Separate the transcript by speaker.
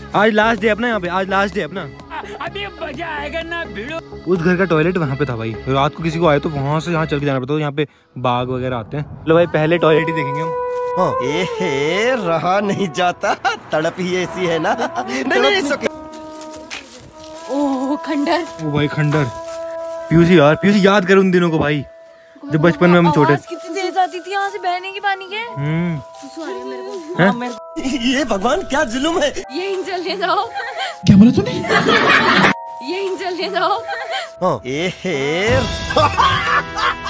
Speaker 1: आज last day अपना यहाँ पे, आज लास्ट डे अपना।
Speaker 2: अभी मजा आएगा ना भिड़ो।
Speaker 1: उस घर का टॉयलेट वहाँ पे था भाई, रात को किसी को आए तो वहाँ से यहाँ चल के जाना पड़ता, तो यहाँ पे बाघ वगैरह आते हैं। चलो भाई पहले टॉयलेट ही देखेंगे हम।
Speaker 3: ए रहा नहीं जाता, तड़प ही ऐसी है ना। नहीं सके।
Speaker 4: ओह खंडर।
Speaker 1: ओ भाई खंडर। पीयूसी यार, पीयूसी याद कर उन दिनों को भाई, जब बचपन में हम छोटे।
Speaker 4: कितनी तेज आती थी यहाँ से बहने की पानी के।
Speaker 3: ये भगवान क्या जुल्म है।
Speaker 4: यहीं चले जाओ।
Speaker 1: क्या बोला तूने?
Speaker 4: यहीं चले जाओ।